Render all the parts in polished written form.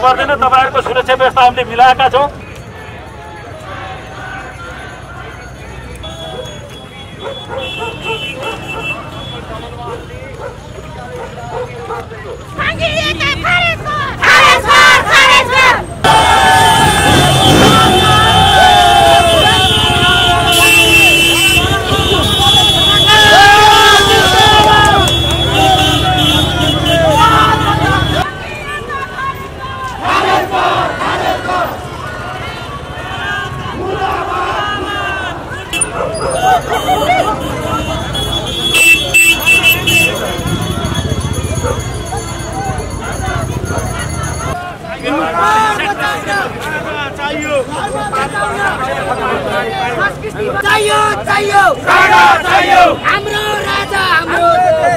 पर्दैन। तपाईहरुको सुरक्षा व्यवस्था हामीले मिलाएका छौं। चाहियो हाम्रो राजा हाम्रो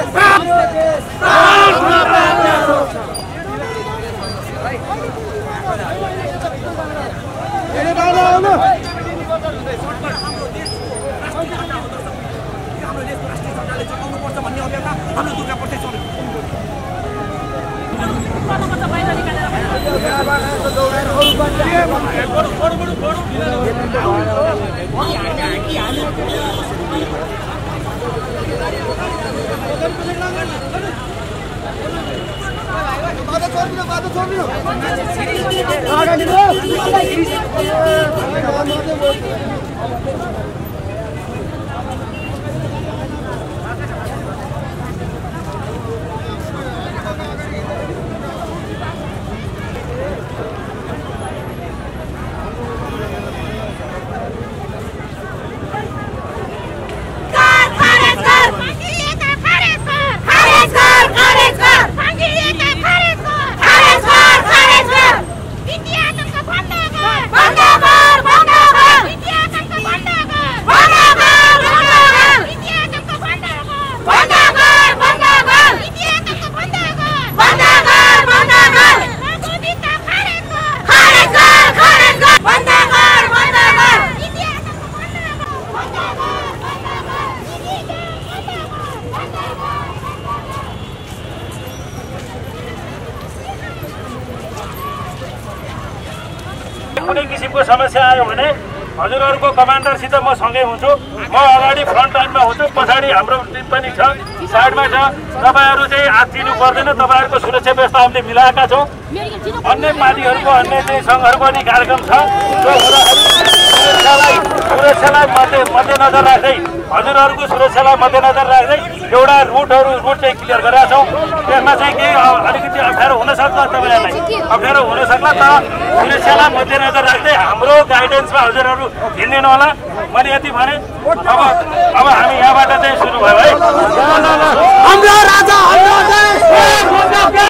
कुनै किसिमको समस्या आयो भने हजुरहरुको कमान्डरसित म सँगै हुन्छु। म अगाडि फ्रन्ट लाइनमा हुन्छु, पछाडि हाम्रो टिम पनि छ, साइडमा छ। तपाईहरु चाहिँ आत्तिनु पर्दैन। तपाईहरुको सुरक्षा व्यवस्था हामीले मिलाएका छौं। अन्य पार्टीहरुको अन्य चाहिँ संघहरुको पनि कार्यक्रम छ। जो सुरक्षालाई मध्यनजर राख्दै हजुरहरुको सुरक्षालाई मध्यनजर राख्दै एउटा रुट चाहिँ क्लियर गरेका छौं। त्यसमा चाहिँ केही अलिकति अप्ठ्यारो हुन सक्छ, तपाईहरुलाई अप्ठ्यारो हुन सक्ला, तर सुरक्षालाई मध्यनजर राख्दै हाम्रो गाइडेन्समा हजुरहरु हिँड्दिनु होला। मैले यति भने अब हामी यहाँबाट चाहिँ सुरु भयो है। हाम्रो राजा हाम्रो देश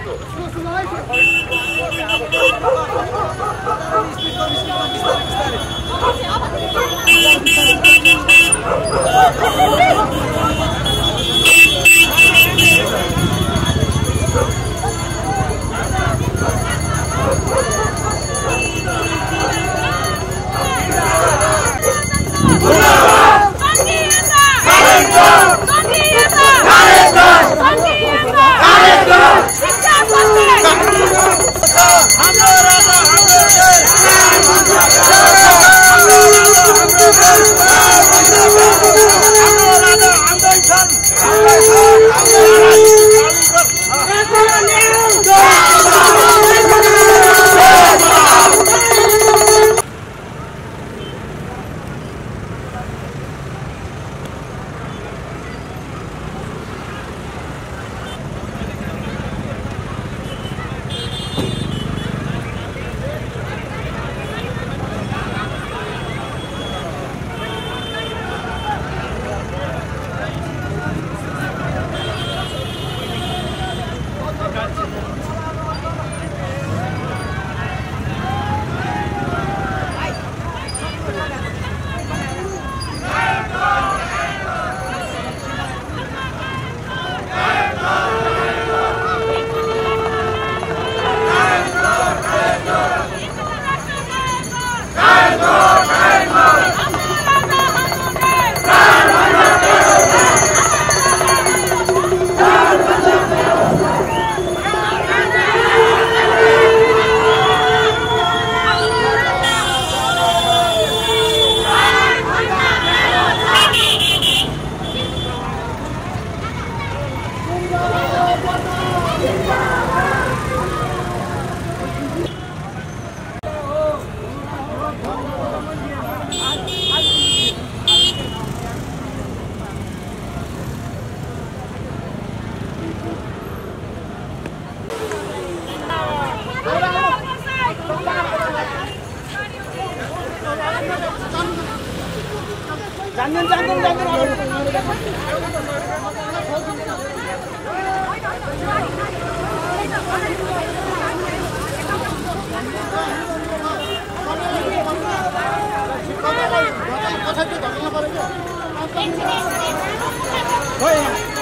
Woi.